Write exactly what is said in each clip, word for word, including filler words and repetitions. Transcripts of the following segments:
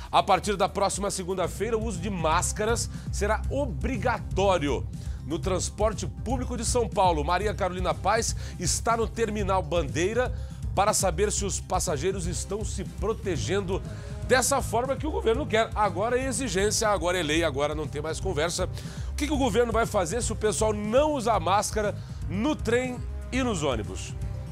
A partir da próxima segunda-feira, o uso de máscaras será obrigatório no transporte público de São Paulo. Maria Carolina Paes está no Terminal Bandeira para saber se os passageiros estão se protegendo dessa forma que o governo quer. Agora é exigência, agora é lei, agora não tem mais conversa. O que, que o governo vai fazer se o pessoal não usar máscara no trem e nos ônibus?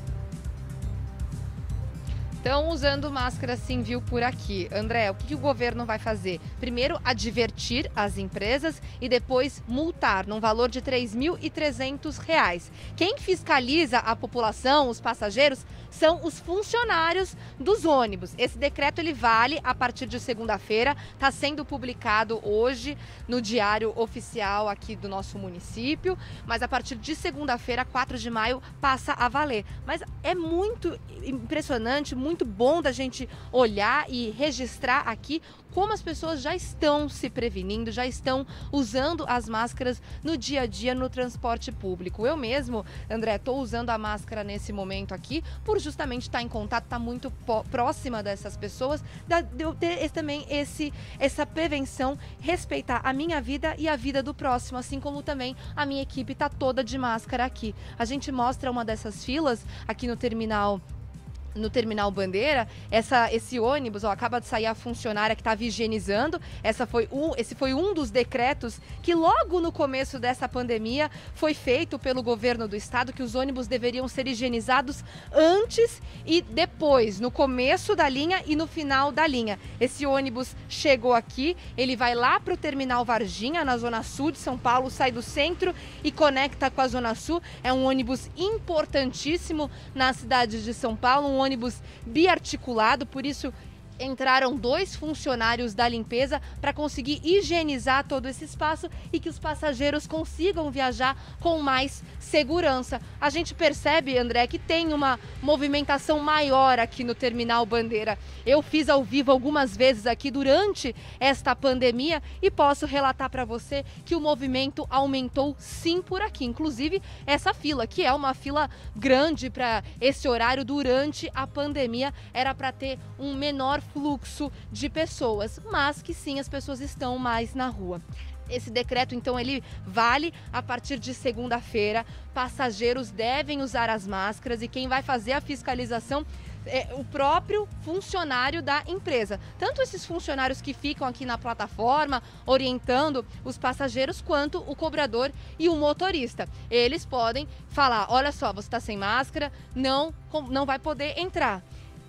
Estão usando máscara sim, viu, por aqui. André, o que, que o governo vai fazer? Primeiro, advertir as empresas e depois multar num valor de três mil e trezentos reais. Quem fiscaliza a população, os passageiros, são os funcionários dos ônibus. Esse decreto ele vale a partir de segunda-feira, está sendo publicado hoje no Diário Oficial aqui do nosso município, mas a partir de segunda-feira, quatro de maio, passa a valer. Mas é muito impressionante, muito bom da gente olhar e registrar aqui como as pessoas já estão se prevenindo, já estão usando as máscaras no dia a dia no transporte público. Eu mesmo, André, estou usando a máscara nesse momento aqui por justamente estar em contato, estar muito próxima dessas pessoas, de eu ter esse, também esse, essa prevenção, respeitar a minha vida e a vida do próximo, assim como também a minha equipe está toda de máscara aqui. A gente mostra uma dessas filas aqui no terminal no Terminal Bandeira, essa, esse ônibus, ó, acaba de sair a funcionária que estava higienizando. Essa foi um, esse foi um dos decretos que logo no começo dessa pandemia foi feito pelo governo do estado, que os ônibus deveriam ser higienizados antes e depois, no começo da linha e no final da linha. Esse ônibus chegou aqui, ele vai lá para o Terminal Varginha, na Zona Sul de São Paulo, sai do centro e conecta com a Zona Sul. É um ônibus importantíssimo na cidade de São Paulo, um ônibus biarticulado, por isso entraram dois funcionários da limpeza para conseguir higienizar todo esse espaço e que os passageiros consigam viajar com mais segurança. A gente percebe, André, que tem uma movimentação maior aqui no Terminal Bandeira. Eu fiz ao vivo algumas vezes aqui durante esta pandemia e posso relatar para você que o movimento aumentou sim por aqui. Inclusive essa fila, que é uma fila grande para esse horário durante a pandemia, era para ter um menor fluxo de pessoas, mas que sim, as pessoas estão mais na rua. Esse decreto, então, ele vale a partir de segunda-feira. Passageiros devem usar as máscaras e quem vai fazer a fiscalização é o próprio funcionário da empresa. Tanto esses funcionários que ficam aqui na plataforma orientando os passageiros, quanto o cobrador e o motorista. Eles podem falar, olha só, você está sem máscara, não, não vai poder entrar.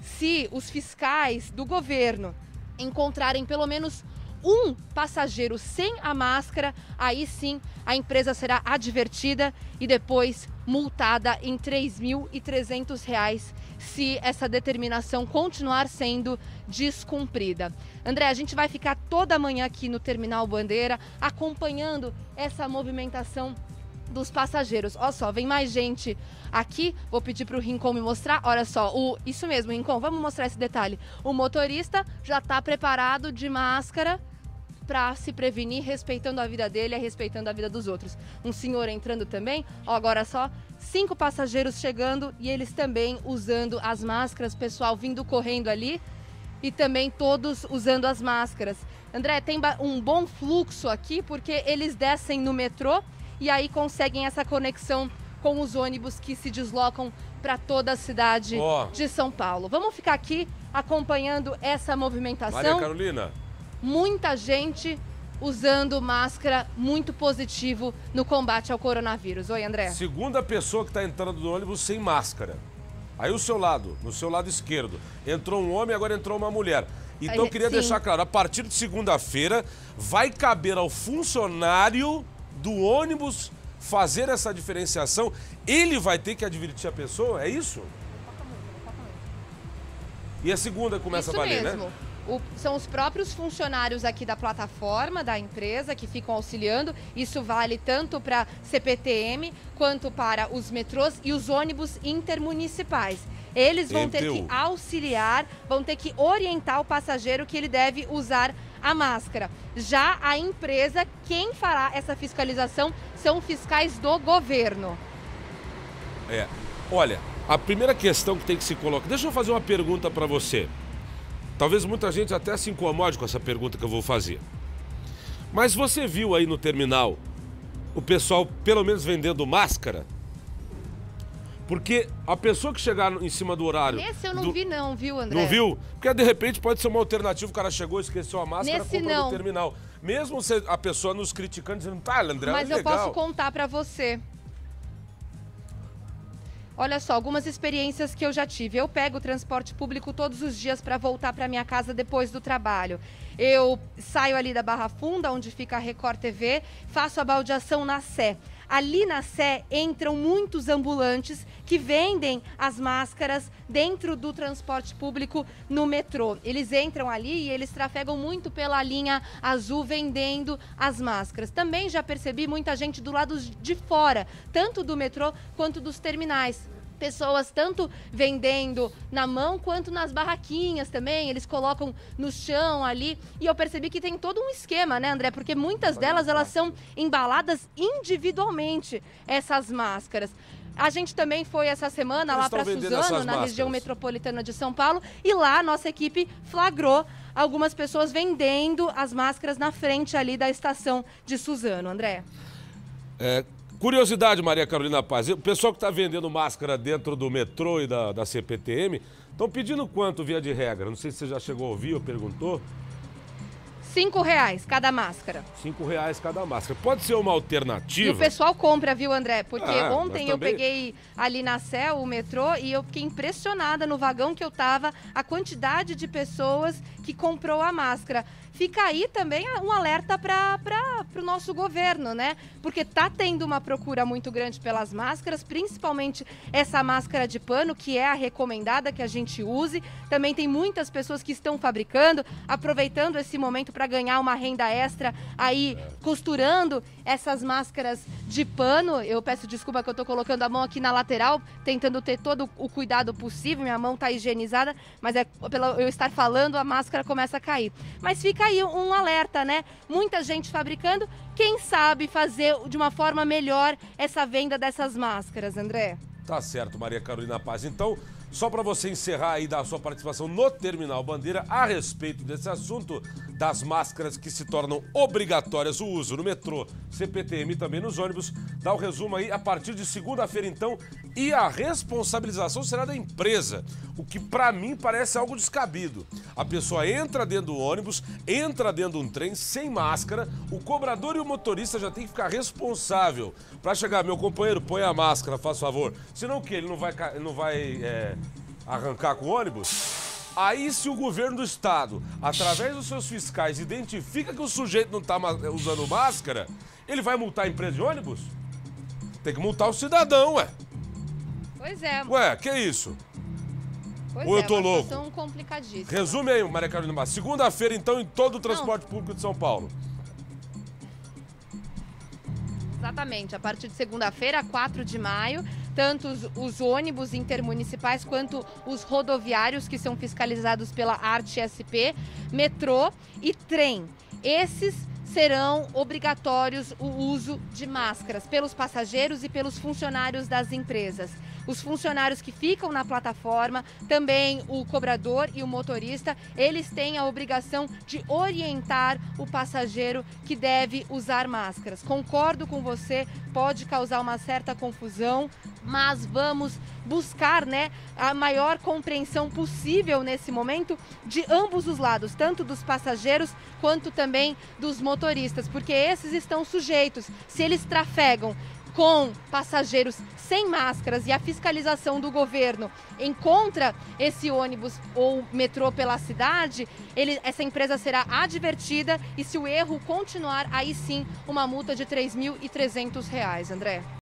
Se os fiscais do governo encontrarem pelo menos um passageiro sem a máscara, aí sim a empresa será advertida e depois multada em três mil e trezentos reais se essa determinação continuar sendo descumprida. André, a gente vai ficar toda a manhã aqui no Terminal Bandeira acompanhando essa movimentação dos passageiros. Olha só, vem mais gente aqui. Vou pedir para o Rincon me mostrar. Olha só, o... isso mesmo, Rincon, vamos mostrar esse detalhe. O motorista já está preparado de máscara para se prevenir, respeitando a vida dele e respeitando a vida dos outros. Um senhor entrando também. Ó, agora só, cinco passageiros chegando e eles também usando as máscaras. Pessoal vindo correndo ali e também todos usando as máscaras. André, tem um bom fluxo aqui porque eles descem no metrô e aí conseguem essa conexão com os ônibus que se deslocam para toda a cidade oh. de São Paulo. Vamos ficar aqui acompanhando essa movimentação. Maria Carolina. Muita gente usando máscara, muito positivo no combate ao coronavírus. Oi, André. Segunda pessoa que está entrando no ônibus sem máscara. Aí o seu lado, no seu lado esquerdo, entrou um homem, agora entrou uma mulher. Então eu queria Sim. deixar claro, a partir de segunda-feira vai caber ao funcionário do ônibus fazer essa diferenciação. Ele vai ter que advertir a pessoa, é isso? E a segunda começa isso a valer, mesmo. né? O, são os próprios funcionários aqui da plataforma da empresa que ficam auxiliando. Isso vale tanto para C P T M quanto para os metrôs e os ônibus intermunicipais. Eles vão ter que auxiliar, vão ter que orientar o passageiro que ele deve usar a máscara. Já a empresa, quem fará essa fiscalização são fiscais do governo. É, olha, a primeira questão que tem que se colocar... Deixa eu fazer uma pergunta para você. talvez muita gente até se incomode com essa pergunta que eu vou fazer. Mas você viu aí no terminal o pessoal pelo menos vendendo máscara? Porque a pessoa que chegar em cima do horário... Nesse eu não do... vi não, viu, André? Não viu? Porque de repente pode ser uma alternativa, o cara chegou, esqueceu a máscara, Nesse compra não. no terminal. Mesmo a pessoa nos criticando, dizendo, tá, André, Mas é legal. eu posso contar pra você. Olha só, algumas experiências que eu já tive. Eu pego o transporte público todos os dias para voltar para minha casa depois do trabalho. Eu saio ali da Barra Funda, onde fica a Record T V, faço a baldeação na Sé. Ali na Sé entram muitos ambulantes que vendem as máscaras dentro do transporte público no metrô. Eles entram ali e eles trafegam muito pela linha azul vendendo as máscaras. Também já percebi muita gente do lado de fora, tanto do metrô quanto dos terminais. Pessoas tanto vendendo na mão quanto nas barraquinhas também, eles colocam no chão ali. E eu percebi que tem todo um esquema, né, André? Porque muitas delas, elas são embaladas individualmente, essas máscaras. A gente também foi essa semana lá para Suzano, na região metropolitana de São Paulo, e lá a nossa equipe flagrou algumas pessoas vendendo as máscaras na frente ali da estação de Suzano, André. É... Curiosidade, Maria Carolina Paz, o pessoal que está vendendo máscara dentro do metrô e da, da C P T M, estão pedindo quanto via de regra? Não sei se você já chegou a ouvir ou perguntou. Cinco reais cada máscara. Cinco reais cada máscara. Pode ser uma alternativa? E o pessoal compra, viu, André? Porque ah, ontem também... eu peguei ali na Sé o metrô e eu fiquei impressionada no vagão que eu tava, a quantidade de pessoas que comprou a máscara. Fica aí também um alerta para o nosso governo, né? Porque tá tendo uma procura muito grande pelas máscaras, principalmente essa máscara de pano, que é a recomendada que a gente use. Também tem muitas pessoas que estão fabricando, aproveitando esse momento para ganhar uma renda extra aí, costurando essas máscaras de pano. Eu peço desculpa que eu tô colocando a mão aqui na lateral, tentando ter todo o cuidado possível. Minha mão tá higienizada, mas é pelo eu estar falando, a máscara começa a cair. Mas fica aí um alerta, né? Muita gente fabricando, quem sabe fazer de uma forma melhor essa venda dessas máscaras, André? Tá certo, Maria Carolina Paz. Então, só para você encerrar aí da sua participação no Terminal Bandeira a respeito desse assunto das máscaras que se tornam obrigatórias o uso no metrô, C P T M e também nos ônibus, dá o resumo aí a partir de segunda-feira então, e a responsabilização será da empresa, o que para mim parece algo descabido. A pessoa entra dentro do ônibus, entra dentro de um trem sem máscara, o cobrador e o motorista já tem que ficar responsável para chegar, meu companheiro, põe a máscara, faz favor, senão o que? Ele não vai, ele não vai é, arrancar com o ônibus? Aí, se o governo do estado, através dos seus fiscais, identifica que o sujeito não está usando máscara, ele vai multar a empresa de ônibus? Tem que multar o cidadão, ué. Pois é. Ué, que isso? Pois Ou é, eu tô uma louco? situação complicadíssima. Resume aí, Maria Carolina Paz. Segunda-feira, então, em todo o transporte não. público de São Paulo. Exatamente, a partir de segunda-feira, quatro de maio, tanto os, os ônibus intermunicipais quanto os rodoviários que são fiscalizados pela Arte S P, metrô e trem. Esses serão obrigatórios o uso de máscaras pelos passageiros e pelos funcionários das empresas. Os funcionários que ficam na plataforma, também o cobrador e o motorista, eles têm a obrigação de orientar o passageiro que deve usar máscaras. Concordo com você, pode causar uma certa confusão, mas vamos buscar, né, a maior compreensão possível nesse momento de ambos os lados, tanto dos passageiros quanto também dos motoristas, porque esses estão sujeitos, se eles trafegam com passageiros sem máscaras e a fiscalização do governo encontra esse ônibus ou metrô pela cidade, ele, essa empresa será advertida e se o erro continuar, aí sim uma multa de três mil e trezentos reais, André.